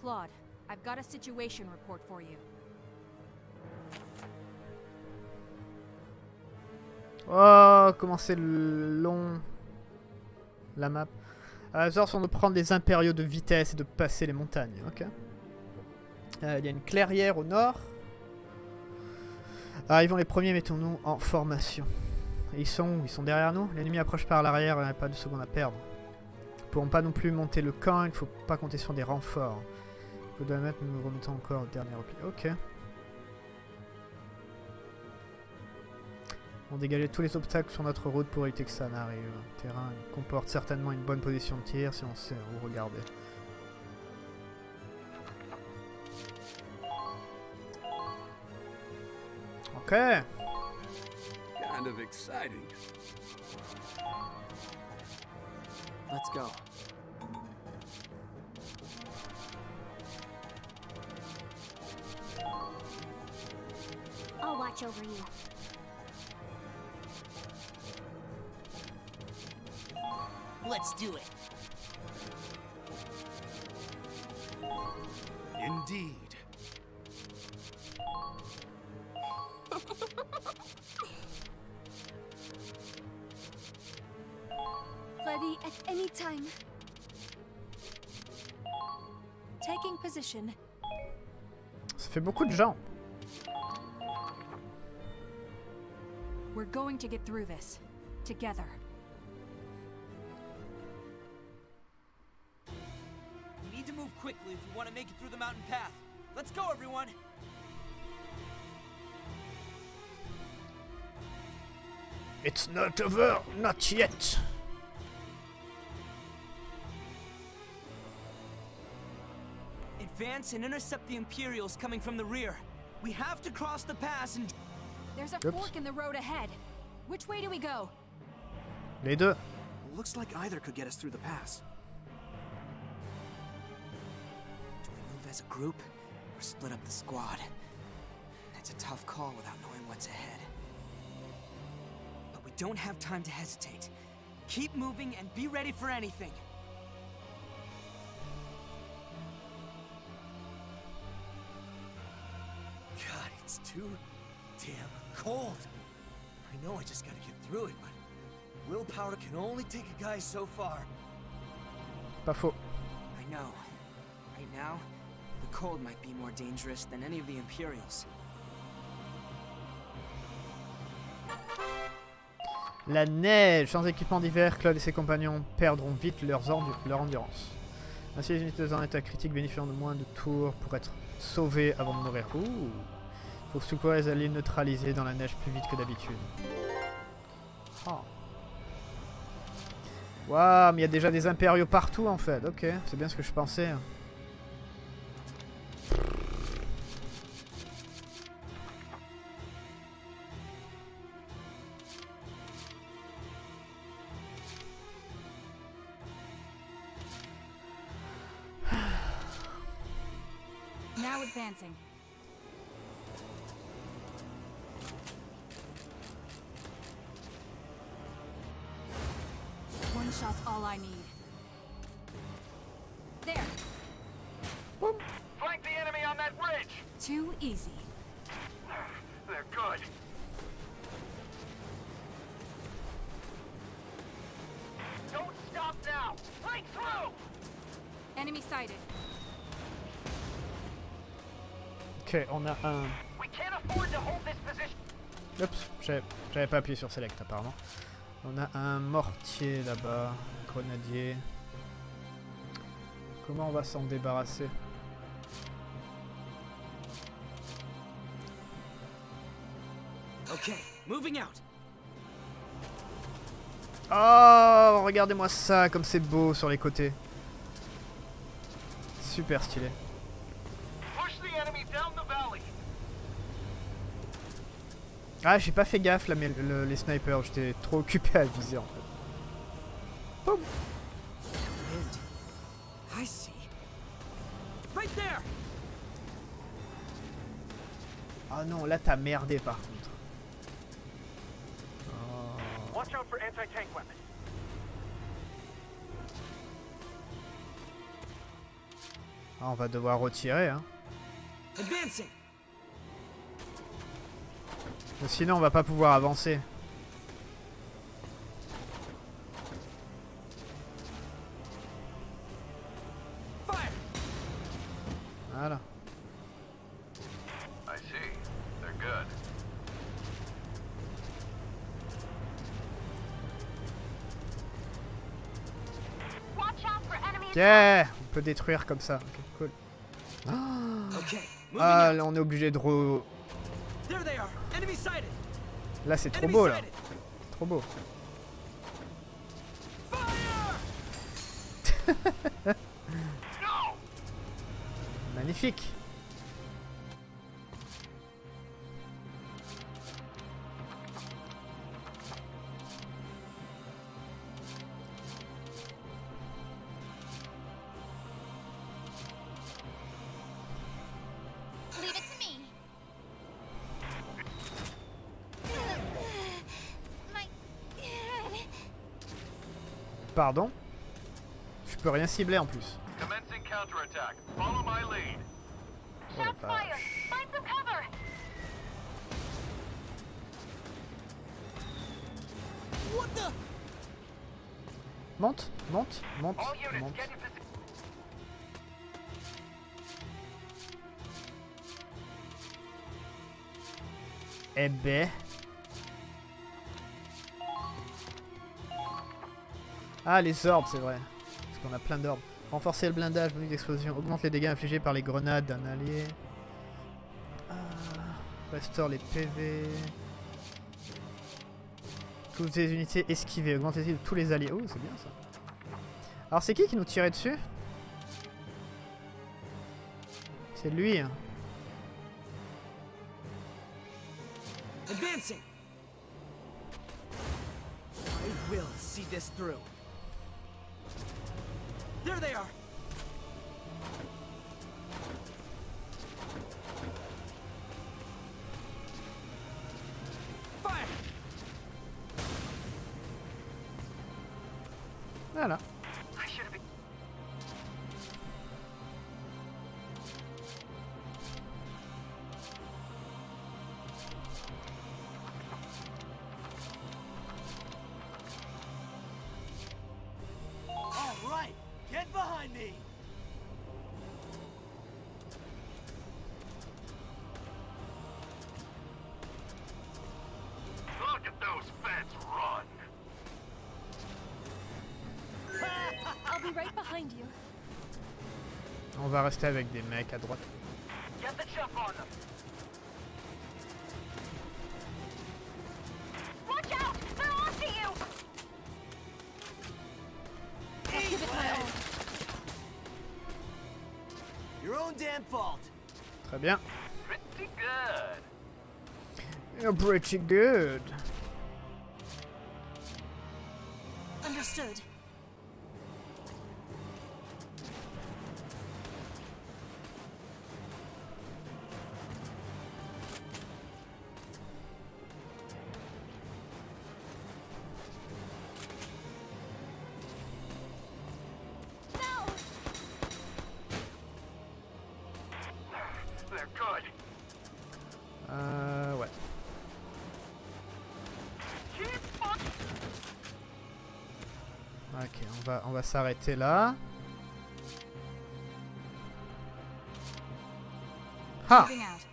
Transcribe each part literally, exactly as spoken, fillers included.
Claude, I've got a situation report for you. Oh, comment c'est long la map. À hasard sont de prendre les impériaux de vitesse et de passer les montagnes. Ok. Euh, il y a une clairière au nord. Arrivons les premiers, mettons-nous en formation. Et ils sont où? Ils sont derrière nous. L'ennemi approche par l'arrière, il n'y a pas de seconde à perdre. Nous ne pourrons pas non plus monter le camp, il ne faut pas compter sur des renforts. Faut de la mettre, nous nous remettons encore au dernier repli. Ok. On dégageait tous les obstacles sur notre route pour éviter que ça n'arrive. Le terrain comporte certainement une bonne position de tir si on sait où regarder. Ok. Kind of exciting. Let's go. I'll watch over you. Let's do it. Indeed. Ready at any time. Taking position. Ça fait beaucoup de gens. We're going to get through this together. We need to move quickly if we want to make it through the mountain path. Let's go, everyone! It's not over, not yet. Advance and intercept the Imperials coming from the rear. We have to cross the pass and... There's a Oops. fork in the road ahead. Which way do we go? Les deux. Looks like either could get us through the pass. Do we move as a group or split up the squad? It's a tough call without knowing what's ahead. But we don't have time to hesitate. Keep moving and be ready for anything. God, it's too damn cold. I know I just gotta get through it, but willpower can only take a guy so far. Pas faux. I know. Right now, the cold might be more dangerous than any of the Imperials. La neige. Sans équipement d'hiver, Claude et ses compagnons perdront vite leurs endu leur endurance. Ainsi, les unités en état critique bénéficieront de moins de tours pour être sauvées avant de mourir. Ouh. Faut secourir les alliés neutralisés dans la neige plus vite que d'habitude. Oh. Waouh, mais il y a déjà des impériaux partout en fait. Ok, c'est bien ce que je pensais. Now advancing. One shot's all I need. There. Flank the enemy on that ridge! Too easy. They're good. Don't stop now! Break through! Enemy sighted. Ok, on a un... We can't afford to hold this position. Oups, j'avais pas appuyé sur Select apparemment. On a un mortier là-bas, un grenadier. Comment on va s'en débarrasser? Okay, moving out. Oh, regardez-moi ça, comme c'est beau sur les côtés. Super stylé. Push the enemy down the valley. Ah, j'ai pas fait gaffe là, mais le, les snipers, j'étais trop occupé à viser en fait. Boum. Wind. I see. Right there. Ah non, là t'as merdé par contre. Oh. Watch out for anti-tank weapons. Ah, on va devoir retirer, hein. Advancing. Sinon, on va pas pouvoir avancer. Fire. Voilà. I see. They're good. Watch out for enemies. Yeah, on peut détruire comme ça. Ok, cool. Okay. Moving Ah, out. là, on est obligé de re... There they are. Enemy sighted. Là, c'est trop Enemy beau, là. sighted. Trop beau. Fire. Magnifique. Leave it to me. My head. Pardon? Je peux rien cibler en plus. Commencing counterattack. Follow my lead. Oh la Shots fired. vache. Find some cover. What the? Monte, monte, monte, All units, monte. get in position. Eh ben. Ah, les orbes, c'est vrai. Parce qu'on a plein d'orbes. Renforcer le blindage, bonus d'explosion. Augmente les dégâts infligés par les grenades d'un allié. Ah, restaure les P V. Toutes les unités esquivées. Augmente les de tous les alliés. Oh, c'est bien ça. Alors, c'est qui qui nous tirait dessus? C'est lui. Hein. Advancing. I will see this through. There they are. Fire. Voilà. I should have been. All right, get behind me. Look at those feds run. I'll be right behind you. On va rester avec des mecs à droite. Get the jump on them. Watch out! They're onto you! I'll give it my all. Your own damn fault. Très bien. Pretty good. You're pretty good. Understood. No! They're good. Euh, ouais. Keep on. Ok, on va, on va s'arrêter là. Ah! Moving out.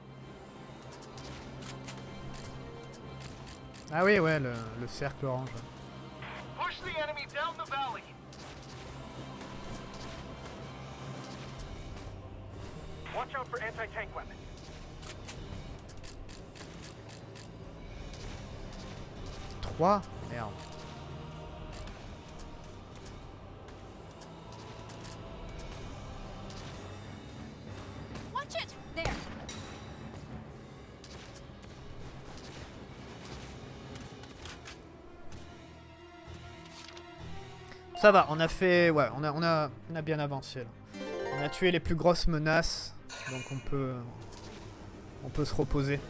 Ah oui, ouais, le, le cercle orange. Push the enemy down the valley. Watch out for anti-tank weapons. trois? Merde. Watch it! There. Ça va, on a fait... Ouais, on a, on a, on a bien avancé là. On a tué les plus grosses menaces. Donc on peut... On peut se reposer.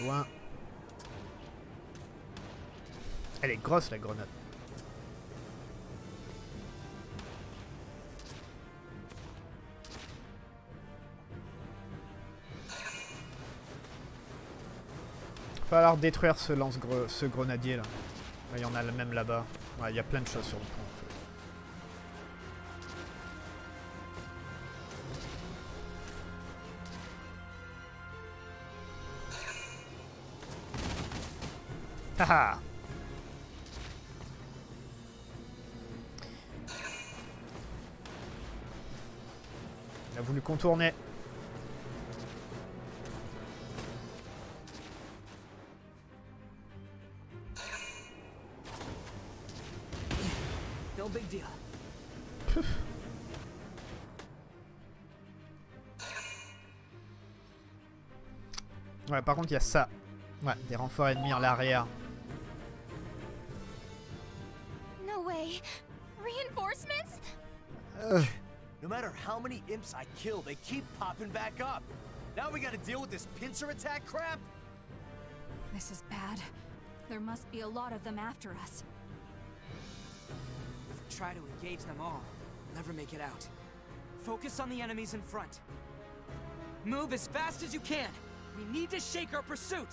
loin. Elle est grosse la grenade. Il va falloir détruire ce lance ce grenadier là. Il y en a même là-bas. Ouais, il y a plein de choses sur le pont. En fait. Haha. Il a voulu contourner. No big deal. Ouais, par contre, il y a ça. Ouais, des renforts ennemis en l'arrière. No way. Reinforcements? Euh, No matter how many imps I kill, they keep popping back up. Now we gotta deal with this pincer attack crap? This is bad. There must be a lot of them after us. If we try to engage them all, we'll never make it out. Focus on the enemies in front. Move as fast as you can. We need to shake our pursuit.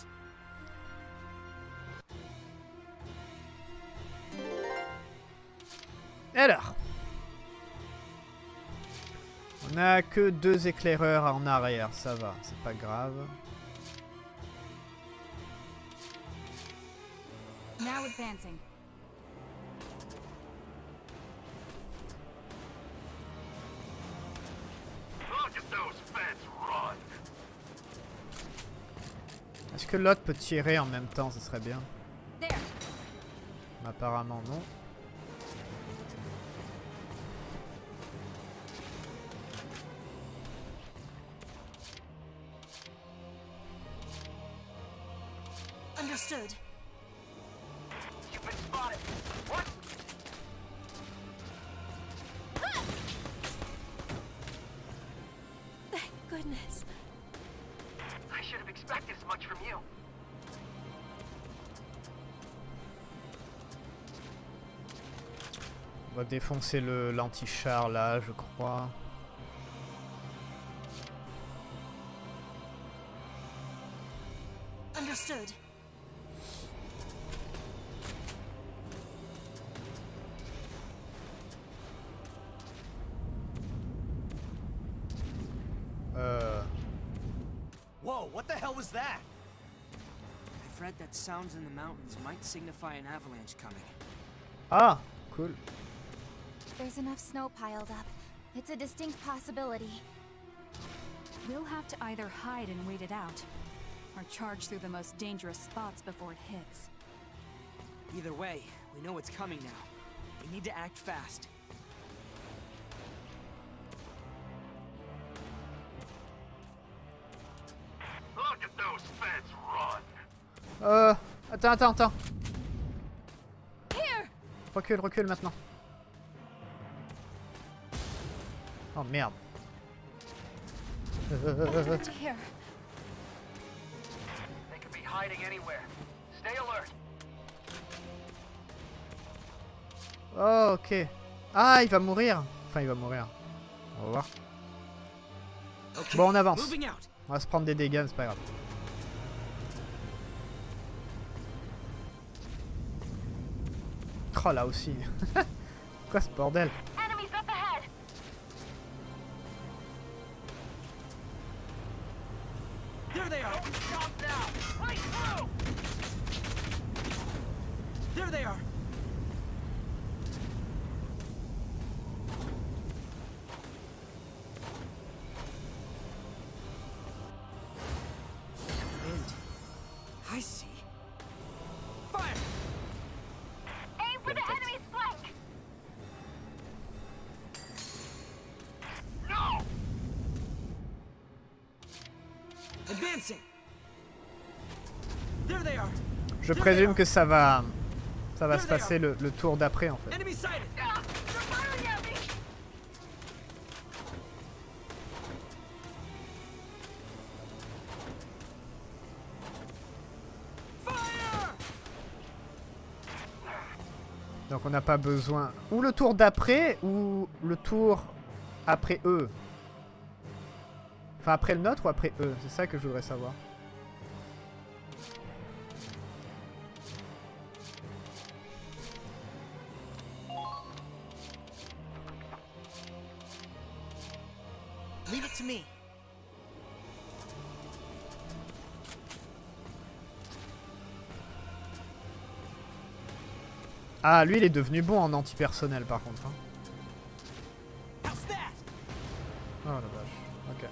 Alors, on a que deux éclaireurs en arrière, ça va, c'est pas grave. Now advancing. Look at those feds run. Est-ce que l'autre peut tirer en même temps, ce serait bien. There. Apparemment non. Understood. You've been spotted. What? Thank goodness. I should have expected as much from you. On va défoncer le l'anti-char là, je crois. Understood. Euh... Whoa, what the hell was that? I've read that sounds in the mountains might signify an avalanche coming. Ah, cool. There's enough snow piled up. It's a distinct possibility. We'll have to either hide and wait it out, or charge through the most dangerous spots before it hits. Either way, we know it's coming now. We need to act fast. Look at those feds run. Euh... Attends, attends, attends. Here! Recule, recule maintenant. Oh merde. To here. They could be hiding anywhere. Stay alert. Oh, ok. Ah, il va mourir. Enfin, il va mourir. On va voir. Okay, Bon, on avance. moving out. On va se prendre des dégâts, c'est pas grave. Oh, là aussi. Quoi ce bordel? Enemies up ahead. There they are. Don't stop now. Right through. There they are. Wind. I see. Fire! Aim for the enemy's flank. No. Advancing. There they are. Je présume que ça va... Ça va se passer le, le tour d'après, en fait. Enemy sighted. Ah, they're firing at me. Donc on n'a pas besoin... Ou le tour d'après, ou le tour après eux. Enfin après le nôtre ou après eux, c'est ça que je voudrais savoir. Leave it to me. Ah, lui il est devenu bon en antipersonnel par contre. Hein. How's that? Oh la vache. Ok.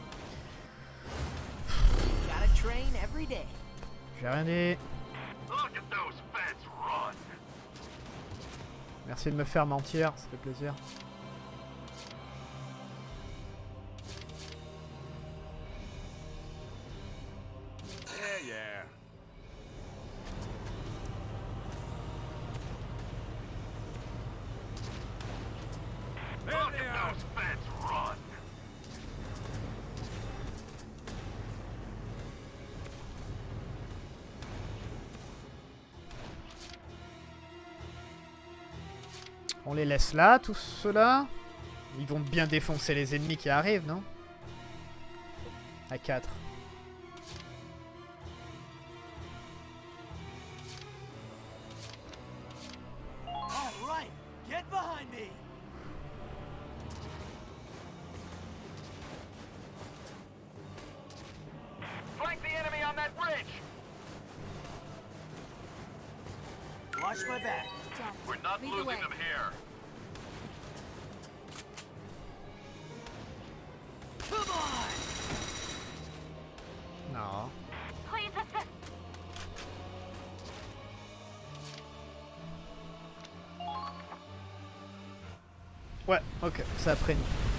Gotta train every day. J'ai rien dit. Look at those feds run. Merci de me faire mentir, ça fait plaisir. Yeah, yeah. Look at those feds run. On les laisse là, tous ceux-là. Ils vont bien défoncer les ennemis qui arrivent, non? À quatre. All right, get behind me. Flank the enemy on that bridge. Watch my back. Done. We're not Lead the losing way. them here. Come on. Non. Please assist. Ouais, ok, ça a pris.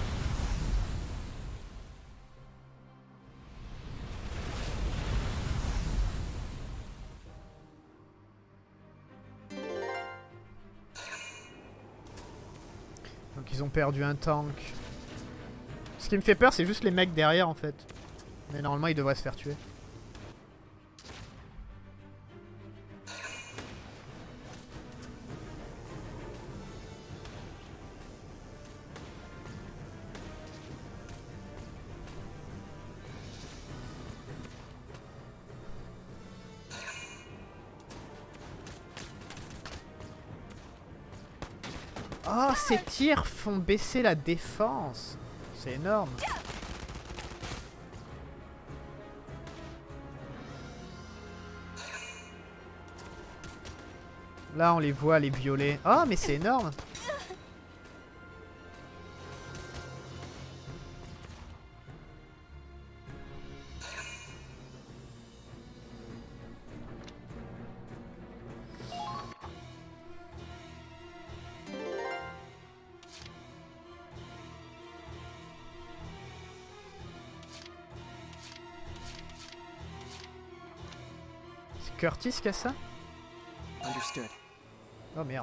Donc ils ont perdu un tank. Ce qui me fait peur, c'est juste les mecs derrière en fait. Mais normalement, ils devraient se faire tuer. Oh, ces tirs font baisser la défense. C'est énorme. Là, on les voit, les violets. Oh, mais c'est énorme. C'est Curtis qui a ça? Understood. Oh merde.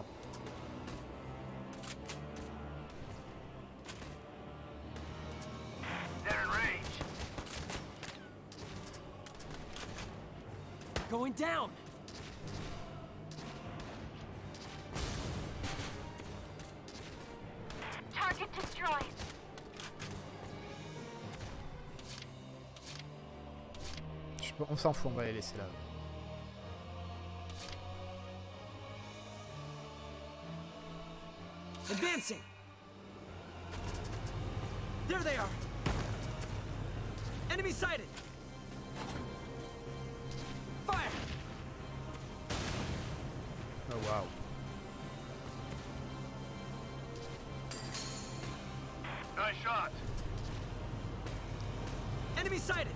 They're in range. Going down. Target destroyed. Je peux- On s'en fout, on va les laisser là. Advancing. There they are. Enemy sighted. Fire. Oh wow. Nice shot. Enemy sighted.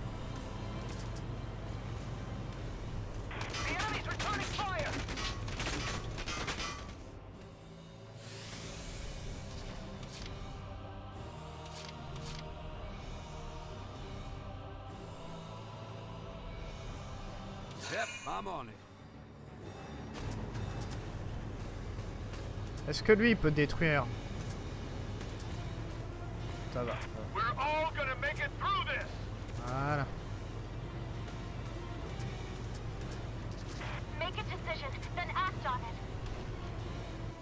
The enemy's returning fire. Yep, I'm on it. Est-ce que lui, il peut détruire? Ça va. ça va. We're all gonna make it through this. Voilà. Make a decision, then act on it.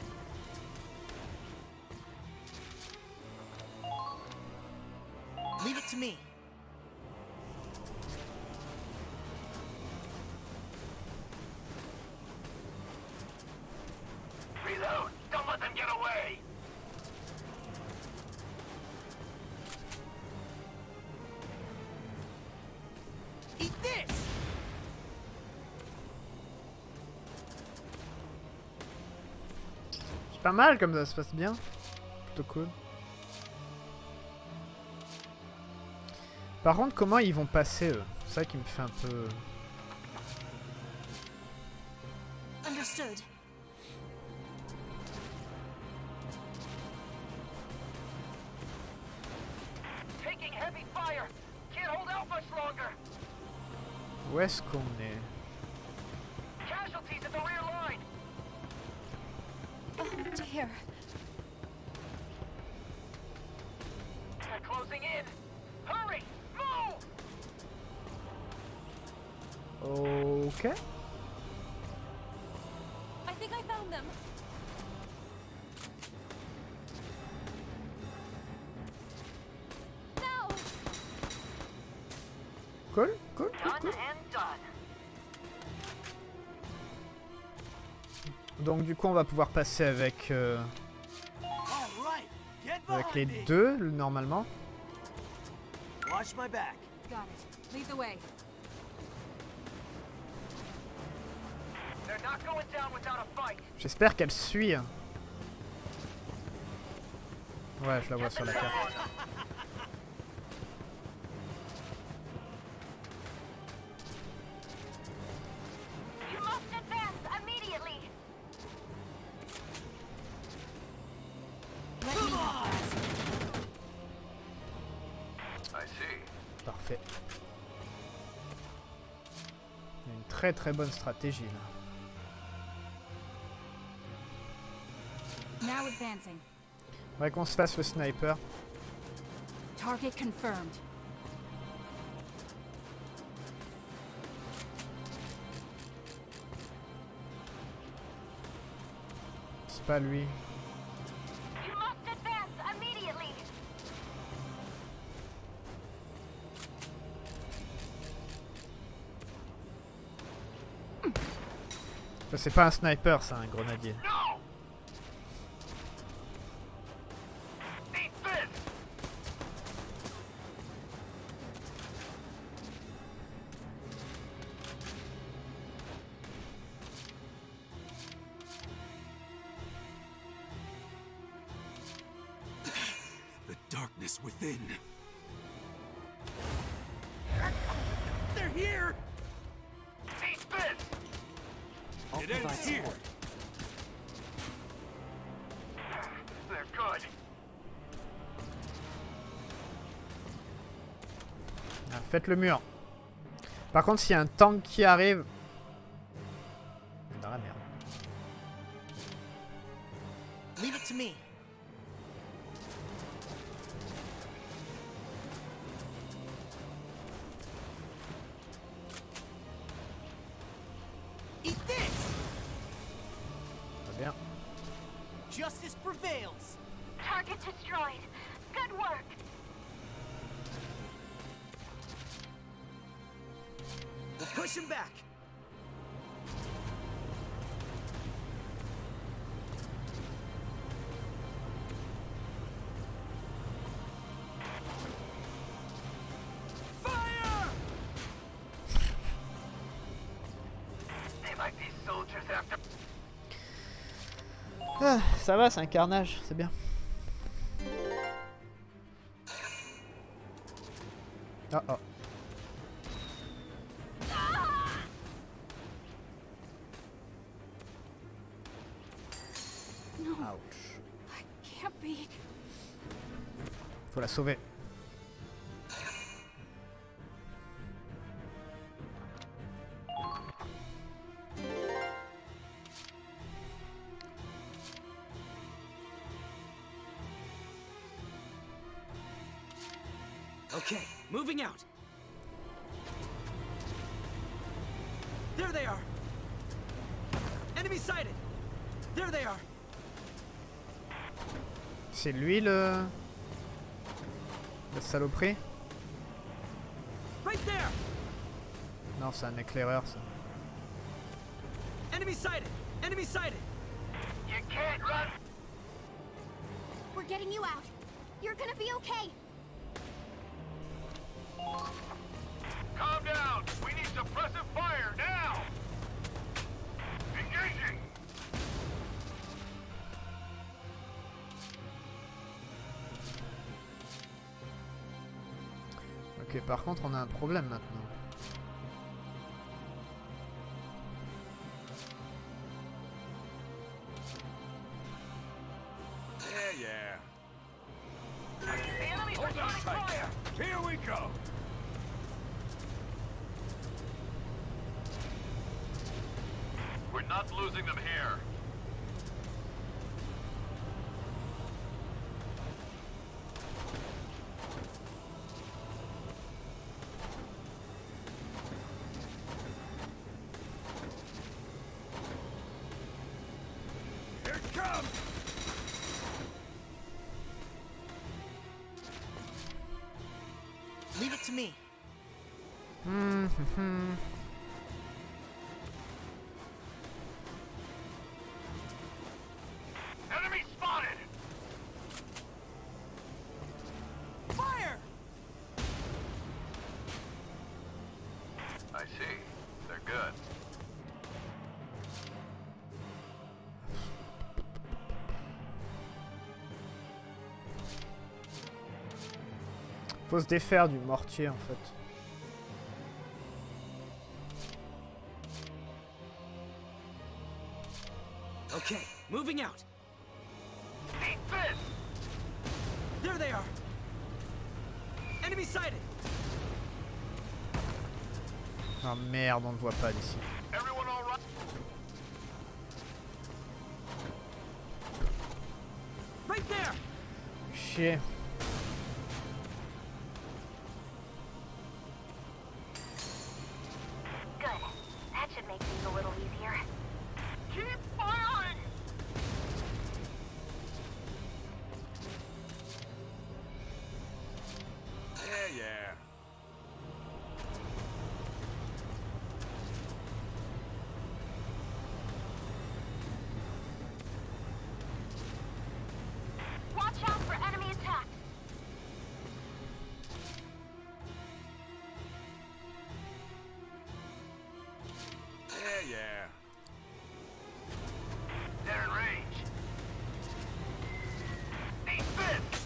to me. Reload! Don't let them get away! Eat this! C'est pas mal comme ça se passe bien. Plutôt cool. Par contre, comment ils vont passer eux? C'est ça qui me fait un peu... Understood. Taking heavy fire! Can't hold out much longer! Où est-ce qu'on est? Casualties at the rear line! Oh dear. They're closing in! Hurry! Move! Ok. I think I found them. No! Cool, cool, cool, Done cool. and done. Donc du coup, on va pouvoir passer avec, euh, All right, get avec les behind me. deux, normalement. Watch my back. Got it. Lead the way. They're not going down without a fight. J'espère qu'elle suit. Ouais, je la vois sur la carte. You must advance immediately. Let me help us. I see. Parfait. Il y a une très très bonne stratégie là. Now advancing. Faudrait qu'on se fasse le sniper. Target confirmed. C'est pas lui. You must advance immediately. Enfin, c'est pas un sniper, c'est un grenadier. No! Eat this! The darkness within. They're here. Eat this! I'll It provide ends here. support. They're good. Ah, faites le mur. Par contre, s'il y a un tank qui arrive... Dans la merde. Leave it to me. Eat this! Très bien. Justice prevails. Target destroyed. Good work. We'll push him back. Fire! They like these soldiers after. Ah, ça va, c'est un carnage, c'est bien. Oh oh. No, Ouch. I can't be. Faut la sauver. Okay, moving out. There they are. Enemy sighted. There they are. C'est lui le... Le saloperie? Right there! Non, c'est un éclaireur ça. Enemy sighted! Enemy sighted! You can't run. We're getting you out. You're gonna be okay. Calm down. We need suppressive fire now. Engaging. Ok, par contre, on a un problème maintenant. Yeah, yeah. The enemy's returning fire. Here we go. We're not losing them here. Here it comes. Leave it to me. Hmm, hmm, hmm. Enemy spotted. Fire! I see. They're good. Faut se défaire du mortier en fait. Okay, moving out. Eat this. There they are. Enemy sighted. Ah merde, on ne voit pas d'ici. Everyone all right? Right there! Chier. Good. That should make things a little easier. Keep firing. Yeah, yeah. Watch out for enemy attacks. Yeah, yeah. They're in range. Eat this.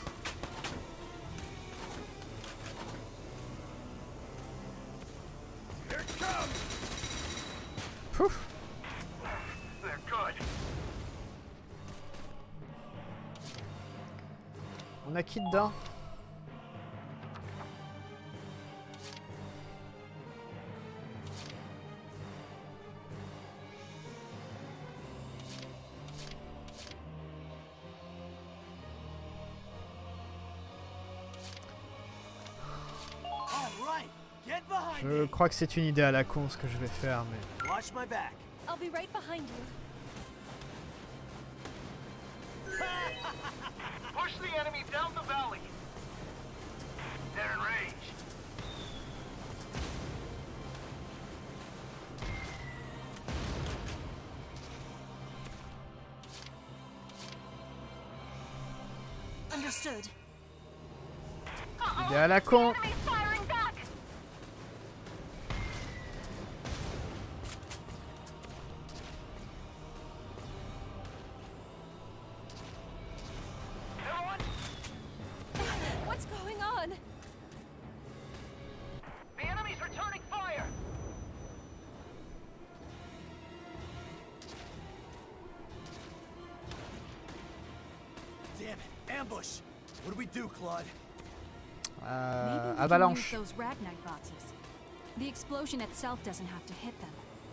Here it comes. Pouf. They're good. On a qui dedans? All right. Get behind Je me. crois que c'est une idée à la con ce que je vais faire, mais... Watch my back. I'll be right behind you. Push the enemy down the valley. They're in range. Understood. Idée à la con! Enemy's firing back. Everyone, What's going on? the enemy's returning fire. Damn it. Ambush. What do we do, Claude? Euh, Maybe we can avalanche. use those Ragnite boxes. The explosion itself doesn't have to hit them.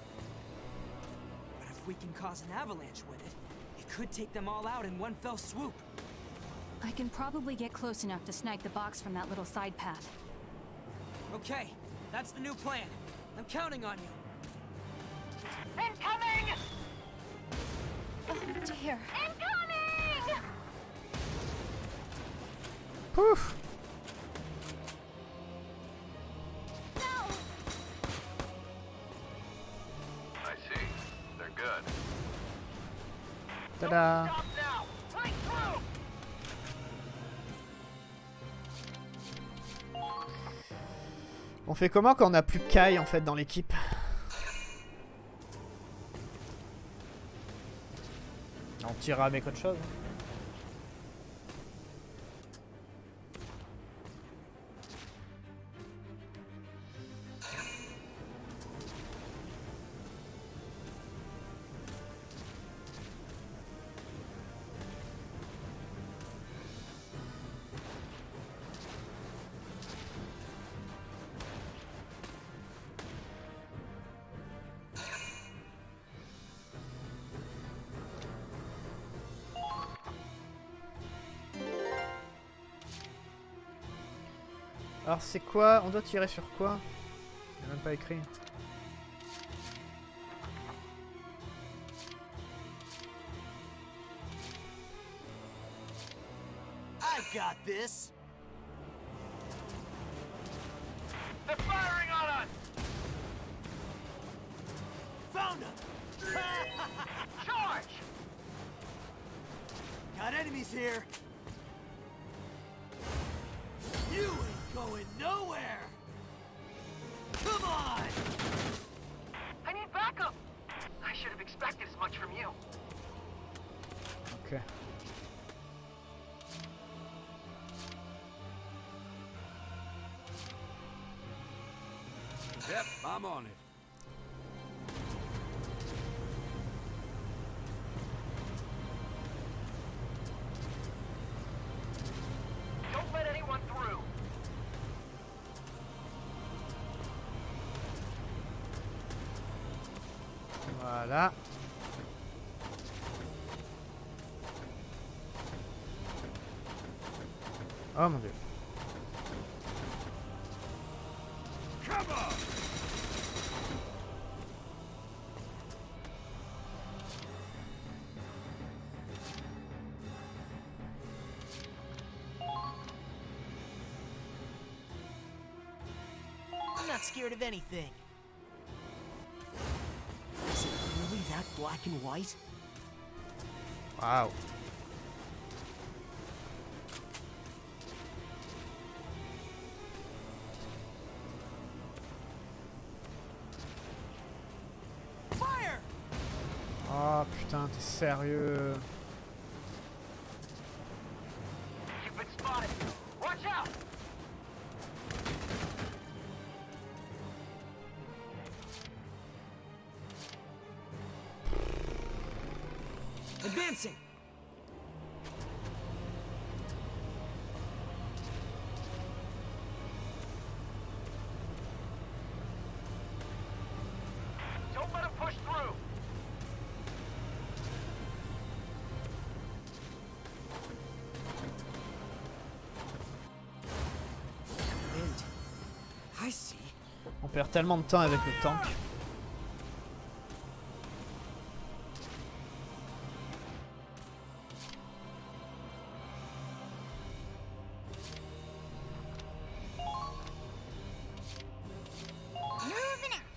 But if we can cause an avalanche with it, it could take them all out in one fell swoop. I can probably get close enough to snipe the box from that little side path. Okay, that's the new plan. I'm counting on you. Incoming! Oh dear. Incoming! Pouf! Tada! Stop now! Right through! On fait comment quand on n'a plus Kai en fait dans l'équipe? On tirera avec autre chose. Alors c'est quoi? On doit tirer sur quoi? Il n'y a même pas écrit. I got this. They're firing on us! Found him. Charge! Got enemies here. You ain't going nowhere. Come on. I need backup! I should have expected as much from you. Ok. Yep, I'm on it. Don't let anyone through. Voilà. Oh mon dieu. Come on! I'm not scared of anything. Is it really that black and white? Waouh. Fire! Oh putain, t'es sérieux? You've been spotted. Watch out! Advancing! Don't let him push through. Wind. I see. On perd tellement de temps avec le tank. Moving out.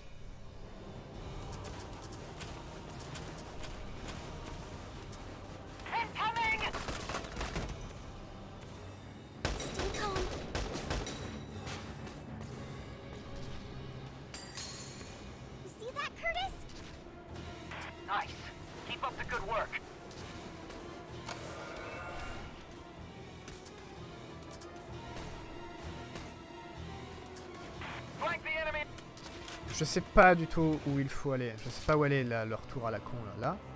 Incoming! Stay calm. You see that, Curtis? Nice. Keep up the good work. Flank the enemy. Je sais pas du tout où il faut aller. Je sais pas où aller là, leur tour à la con là. Là.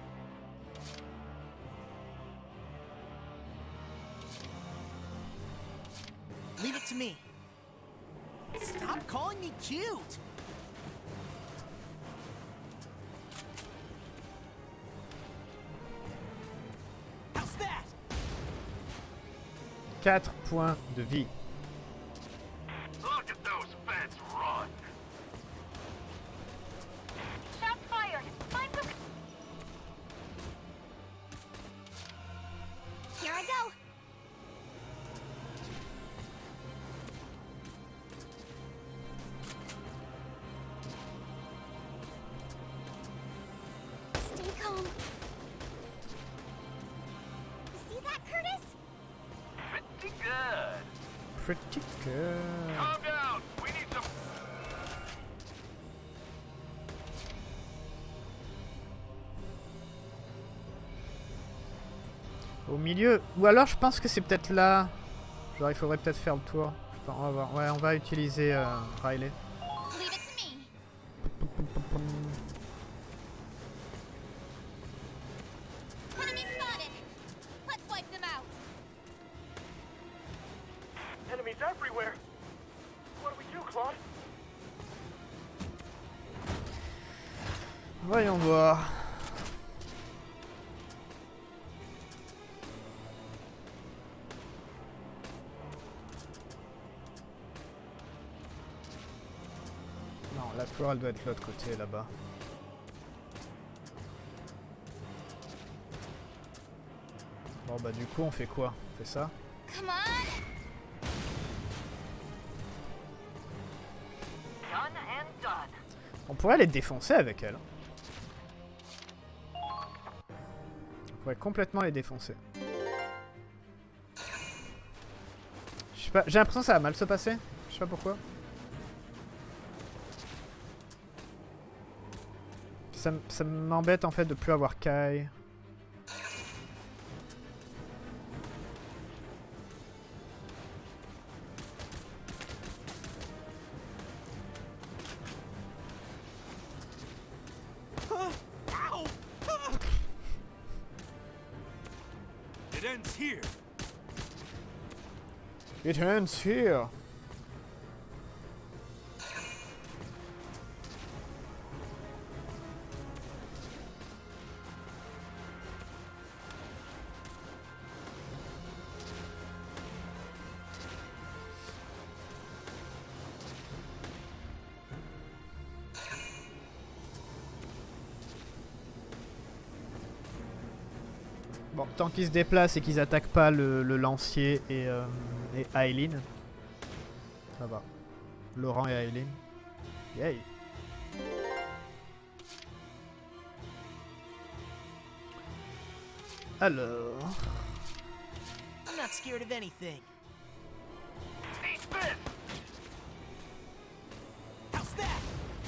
Leave it to me. Stop calling me cute. How's that? quatre points de vie. Look at those feds run. Shots fired. Find the... Here I go. Stay calm. critique. Calm down. We need some. Au milieu. Ou alors je pense que c'est peut-être là. Genre il faudrait peut-être faire le tour. Je pense, on va voir. Ouais, on va utiliser euh, Riley. Leave it to me. Enemy spotted. Let's wipe them out. Enemies everywhere. What do we do, Claude? Voyons voir. Non, la tour elle doit être de l'autre côté là-bas. Bon bah du coup on fait quoi? On fait ça? Come on. Done and done. On pourrait les défoncer avec elle. On pourrait complètement les défoncer. Je sais pas, j'ai l'impression que ça va mal se passer. Je sais pas pourquoi. Ça, m- ça m'embête en fait de plus avoir Kai. It ends here. It ends here. Bon, tant qu'ils se déplacent et qu'ils attaquent pas le, le lancier et, euh, et Aileen, ça va. Laurent et Aileen. Yay. Alors... I'm not scared of anything. Eat this. How's that?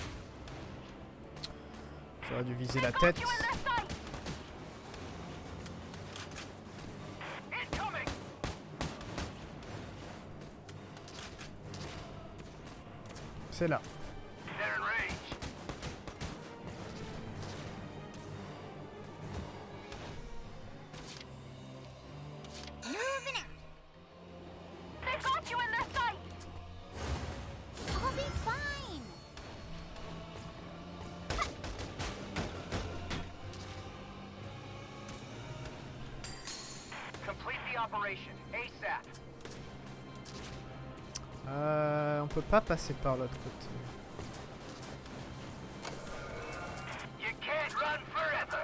J'aurais dû viser la tête. You in their sight. Incoming. C'est là. They're in range. Moving out. They've got you in their sight. I'll be fine. Complete the operation ASAP. Euh, on peut pas passer par l'autre côté. You can't run forever.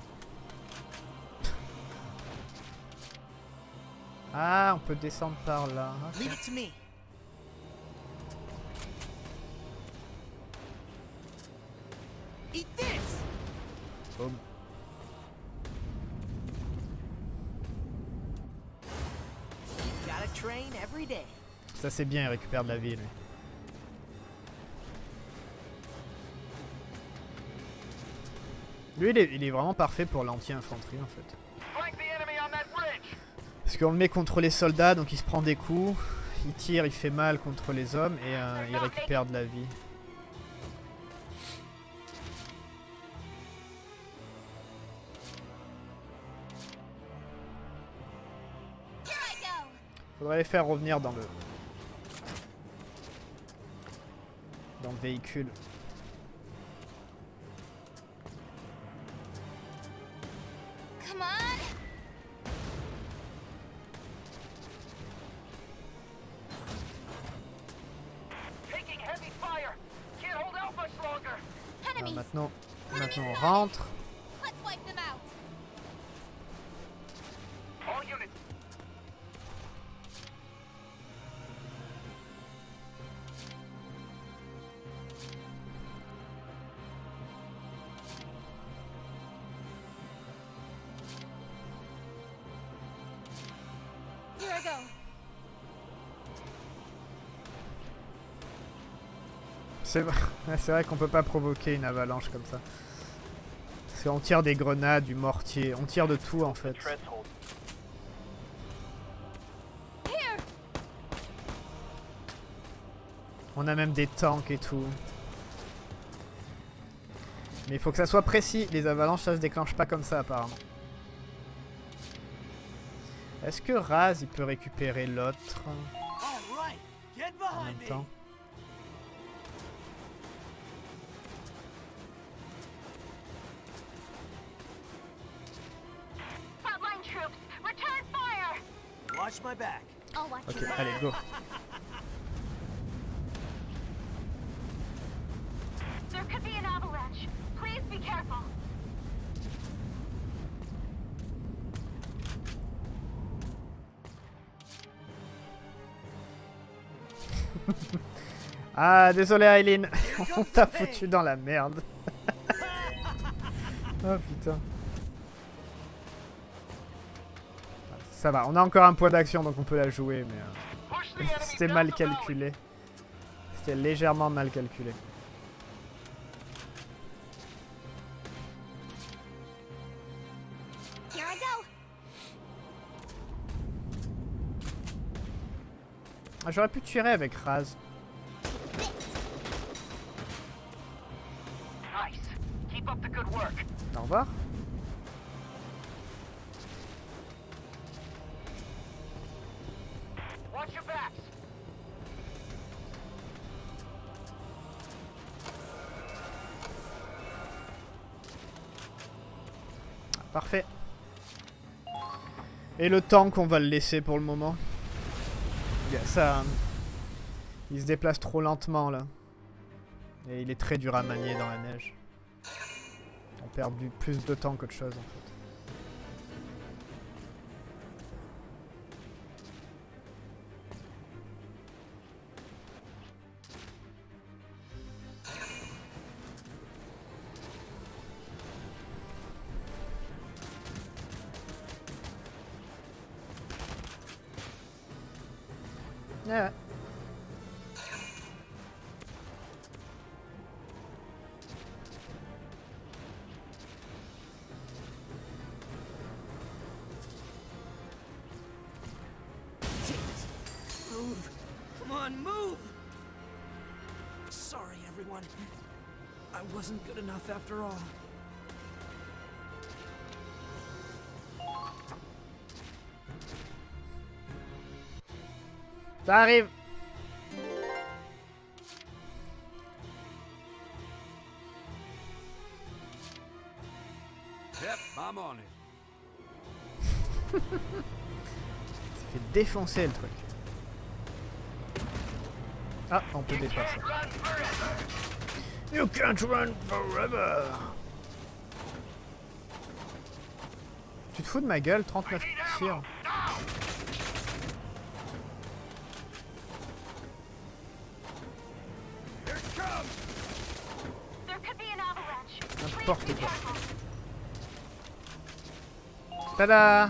Ah, on peut descendre par là. Ok. Leave it to me. Eat this! Boum. Gotta train every day. Ça c'est bien, il récupère de la vie lui. Lui il est, il est vraiment parfait pour l'anti-infanterie en fait. Flank the enemy on that bridge. Parce qu'on le met contre les soldats, donc il se prend des coups, il tire, il fait mal contre les hommes et euh, il récupère de la vie. Here I go. Faudrait les faire revenir dans le... dans le véhicule. Come on. Taking heavy fire. Can't hold out much longer. Ah, Enemies. maintenant, maintenant on rentre. Let's wipe them out. All units. Here I go. C'est vrai, c'est vrai qu'on peut pas provoquer une avalanche comme ça. Parce qu'on tire des grenades, du mortier, on tire de tout en fait. On a même des tanks et tout. Mais il faut que ça soit précis. Les avalanches, ça se déclenche pas comme ça apparemment. Est-ce que Raz, il peut récupérer l'autre en même temps? Frontline troops, return fire! Watch my back. I'll watch Ok, you. allez, go. There could be an avalanche. Please be careful. Ah, désolé Aileen, on t'a foutu dans la merde. Oh putain. Ça va, on a encore un point d'action donc on peut la jouer, mais euh, c'était mal calculé. C'était légèrement mal calculé. Here I go. Ah, j'aurais pu tirer avec Raz. Nice. Keep up the good work. Au revoir. Watch your backs. Parfait. Et le tank, on va le laisser pour le moment. Ça, il se déplace trop lentement là. Et il est très dur à manier dans la neige. On perd du, plus de temps qu'autre chose en fait. Ouais. Move! Come on, move! Sorry, everyone. I wasn't good enough after all. Ça arrive. Yep, I'm on it. Ça fait défoncer le truc. Ah, on peut détruire ça. You can't run forever. Tu te fous de ma gueule, trente-neuf tirs. There could be an avalanche. N'importe quoi. Tada.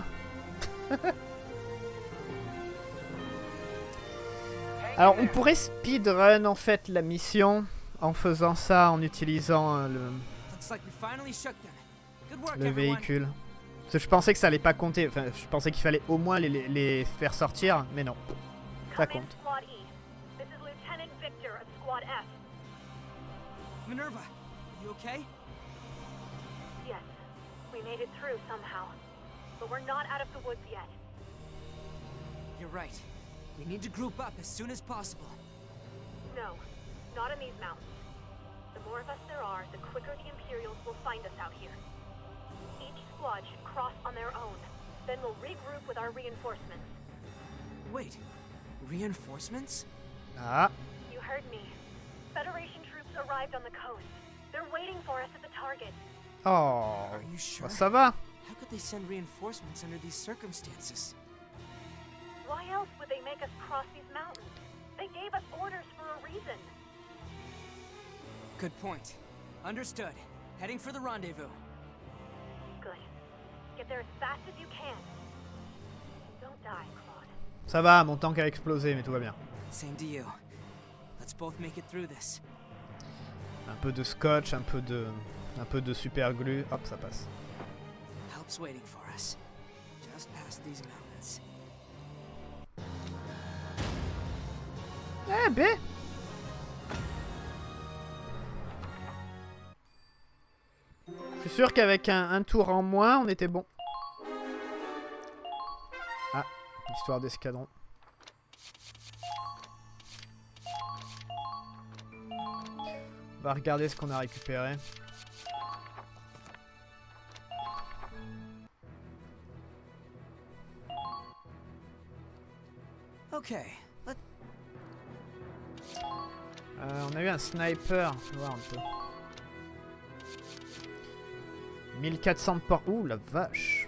Alors on pourrait speedrun en fait la mission en faisant ça, en utilisant euh, le, Looks like we finally shook them. Good work, le everyone. véhicule. Parce que je pensais que ça allait pas compter, enfin je pensais qu'il fallait au moins les, les, les faire sortir, mais non, ça compte. Squad E. This is Lieutenant Victor of Squad F. Minerva, are you okay? Yes, we made it through somehow. But we're not out of the woods yet. You're right. We need to group up as soon as possible. No, not in these mountains. The more of us there are, the quicker the Imperials will find us out here. Each squad should cross on their own. Then we'll regroup with our reinforcements. Wait, reinforcements? Ah, You heard me. Federation troops arrived on the coast. They're waiting for us at the target. oh, Are you sure? bah, ça va. How could they send reinforcements under these circumstances? Why else would they make us cross these mountains? They gave us orders for a reason. Good point. Understood. Heading for the rendezvous. Good. Get there as fast as you can. Don't die, Claude. Ça va, mon tank a explosé, mais tout va bien. Same to you. Let's both make it through this. Un peu de scotch, un peu de, un peu de super glue, hop, ça passe. Help's waiting for us. Just past these mountains. Eh B. Je suis sûr qu'avec un, un tour en moins, on était bon. Ah, histoire d'escadron. On va regarder ce qu'on a récupéré. Okay, let Euh, on a eu un sniper, on va voir un peu. mille quatre cents de port. Ouh la vache.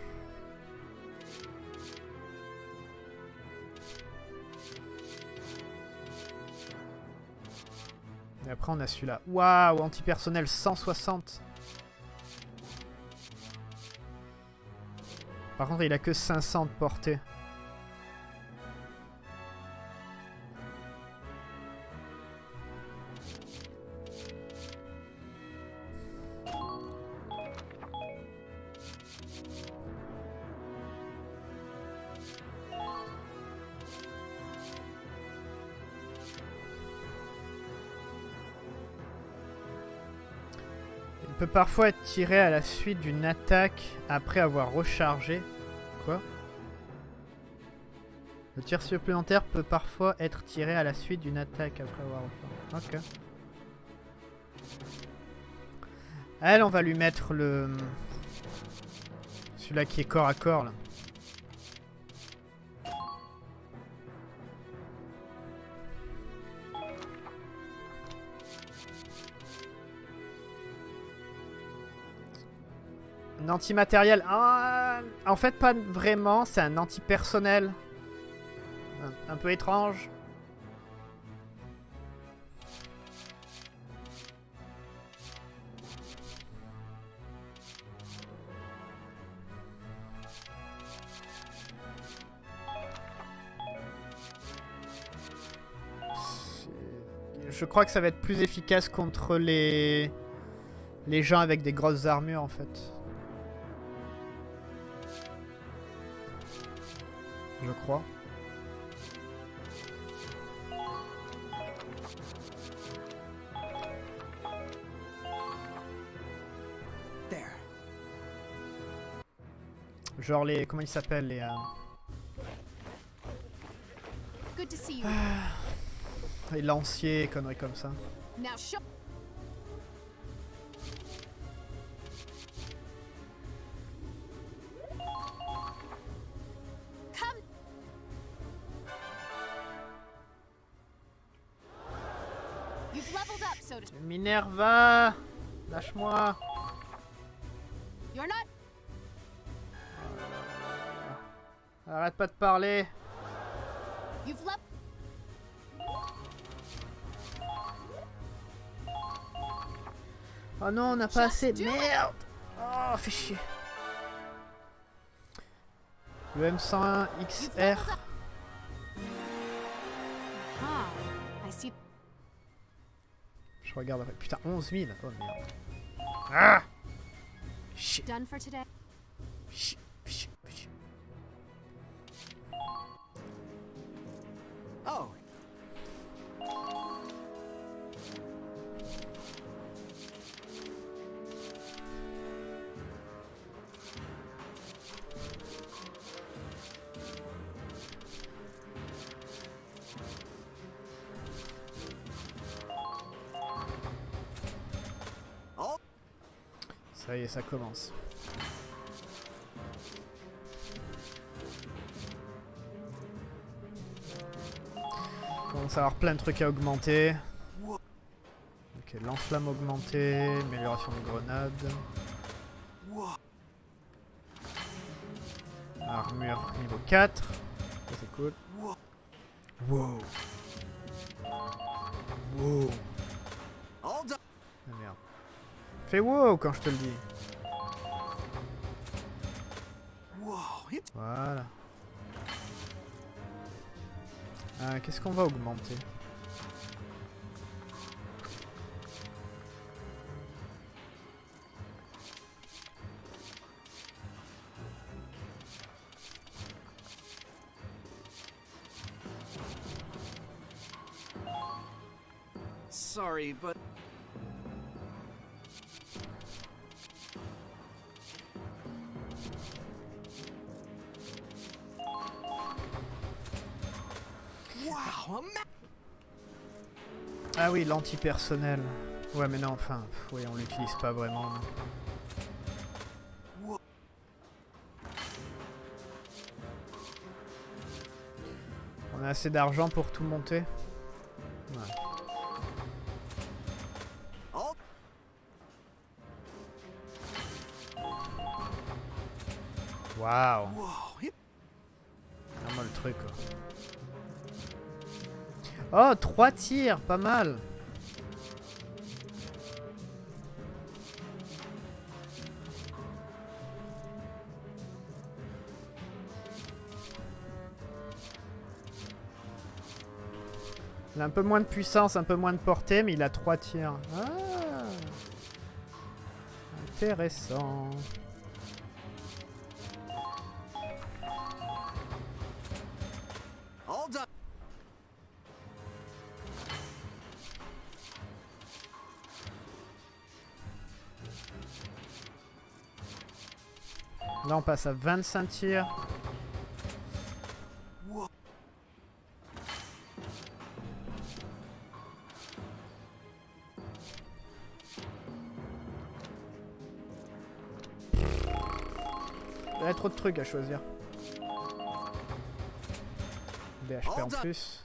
Et après on a celui-là. Waouh, antipersonnel cent soixante. Par contre il a que cinq cents de portée. Il peut parfois être tiré à la suite d'une attaque après avoir rechargé. Quoi? Le tir supplémentaire peut parfois être tiré à la suite d'une attaque après avoir rechargé. Ok. Elle, on va lui mettre le... Celui-là qui est corps à corps, là. Un antimatériel. Ah, en fait, pas vraiment. C'est un antipersonnel. Un, un peu étrange. Je crois que ça va être plus efficace contre les... les gens avec des grosses armures, en fait. Je crois. there. Genre les... Comment ils s'appellent les... Euh... Good to see you. les lanciers, conneries comme ça. Now show. Come. You've leveled up, so to. Minerva! Lâche-moi! You're not. Arrête pas de parler! You've leveled. Oh non, on n'a pas assez de merde! Oh, fais chier! Le M cent un X R. Ah, I see. Je regarde après. Putain, onze mille! Oh merde. Ah! Shit! Done for today. Shit! Shit! Shit! Oh, Ça y est, ça commence. On commence à avoir plein de trucs à augmenter. Ok, lance-flamme augmenté, amélioration de grenade. Armure niveau quatre. Ça c'est cool. Wow. Wow. Ah merde. Fais wow quand je te le dis. Voilà. Euh, Qu'est-ce qu'on va augmenter? sorry, but... Wow, a Ah oui, l'antipersonnel. Ouais, mais non, enfin, pff, oui, on l'utilise pas vraiment. Non. On a assez d'argent pour tout monter. Ouais. Oh. Waouh. Whoa, it- Vraiment le truc, quoi. Oh, trois tirs, pas mal. Il a un peu moins de puissance, un peu moins de portée, mais il a trois tirs. Ah, intéressant. all done. Là, on passe à vingt-cinq tirs. Whoa. Il y a trop de trucs à choisir. B H P en Hold up. plus.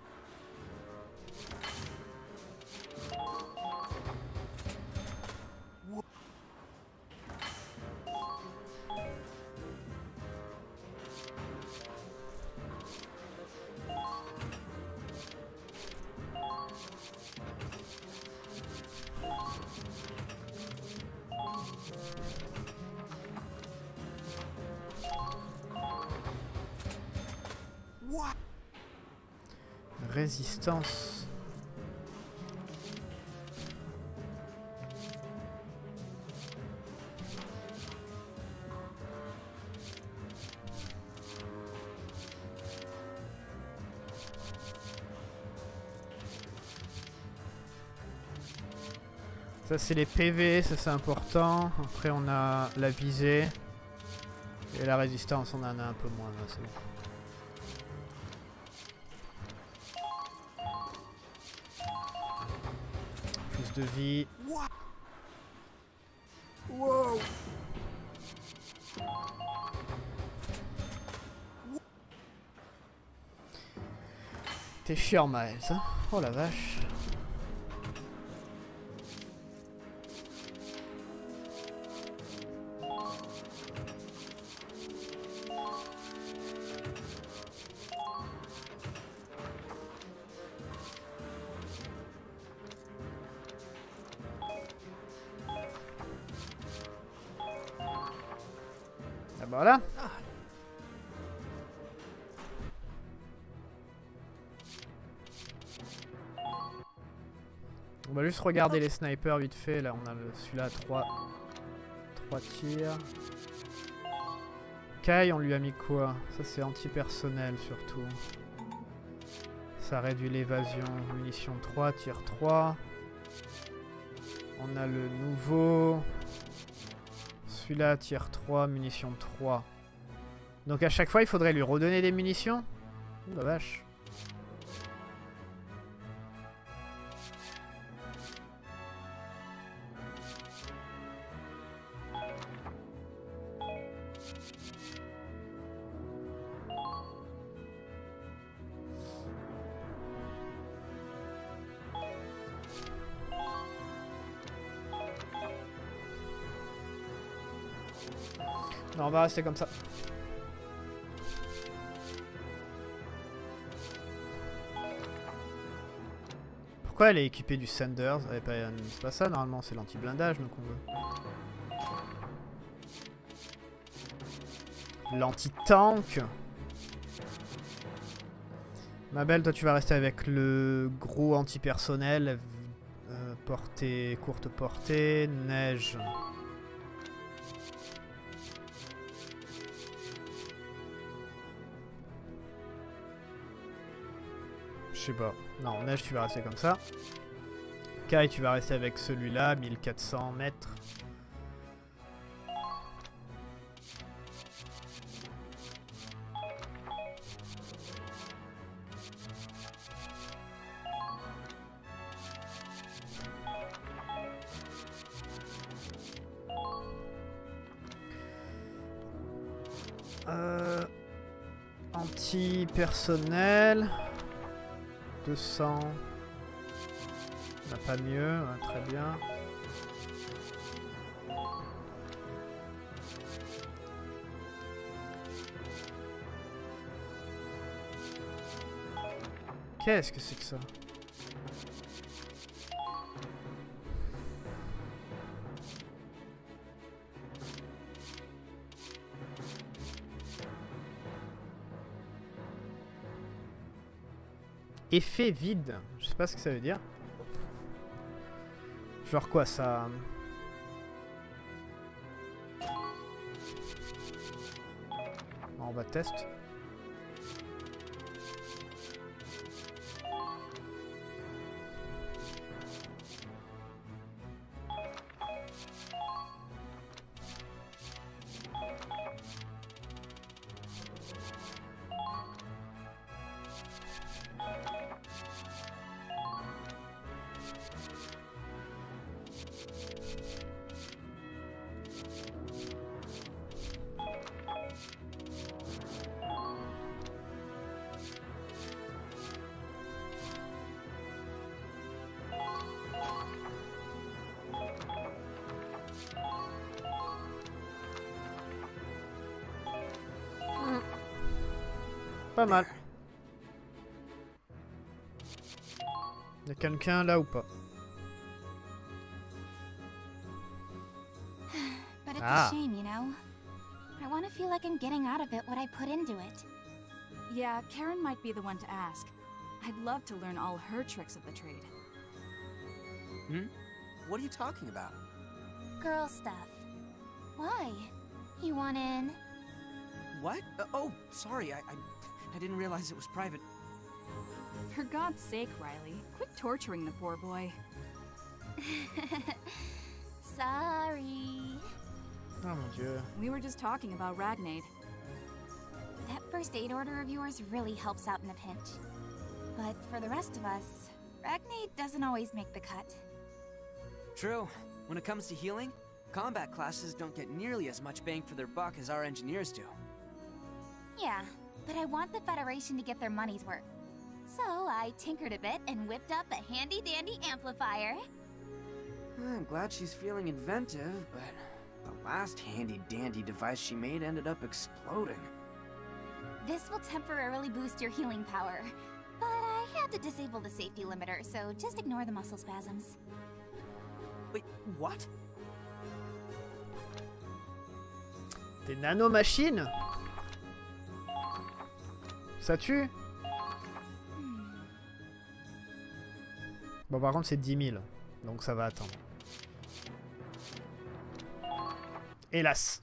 What? Résistance. Ça c'est les P V, ça c'est important. Après on a la visée. Et la résistance on en a un peu moins là, c'est bon. Plus de vie. What? Whoa. T'es chiant Miles, hein? Oh la vache. Ah bah voilà. On va juste regarder les snipers vite fait. Là, on a le- celui-là à trois tirs. Kai, on lui a mis quoi? Ça, c'est anti-personnel surtout. Ça réduit l'évasion. Munitions trois, tir trois. On a le nouveau. Celui-là, tir trois, munitions trois. Donc à chaque fois, il faudrait lui redonner des munitions? Oh la vache. Non, on va rester comme ça. Pourquoi elle est équipée du Sanders? C'est pas ça, normalement, c'est l'anti-blindage, donc on veut. L'anti-tank. Ma belle, toi tu vas rester avec le gros anti-personnel. Euh, portée, courte portée, neige. Je sais pas. Non, neige, tu vas rester comme ça. Sky, tu vas rester avec celui-là, mille quatre cents mètres. Euh, anti-personnel. deux cents. On n'a pas mieux, hein, très bien. Qu'est-ce que c'est que ça? Effet vide, je sais pas ce que ça veut dire. Genre quoi ça? On va tester. Pas mal. Y a quelqu'un là ou pas? But it's Ah. a shame, you know? I want to feel like I'm getting out of it what I put into it. Yeah, Karen might be the one to ask. I'd love to learn all her tricks of the trade. Hmm? What are you talking about? Girl stuff. Why? You want in? What? Uh, oh, sorry, I, I... I didn't realize it was private. For God's sake, Riley, quit torturing the poor boy. Sorry. Oh mon dieu. We were just talking about Ragnade. That first aid order of yours really helps out in a pinch. But for the rest of us, Ragnade doesn't always make the cut. True. When it comes to healing, combat classes don't get nearly as much bang for their buck as our engineers do. Yeah, but I want the Federation to get their money's worth. So I tinkered a bit and whipped up a handy-dandy amplifier. I'm glad she's feeling inventive, but the last handy-dandy device she made ended up exploding. This will temporarily boost your healing power. But I had to disable the safety limiter, so just ignore the muscle spasms. Wait, what? Des nanomachines? Ça tue? Bon, par contre, c'est dix mille. Donc ça va attendre. Hélas.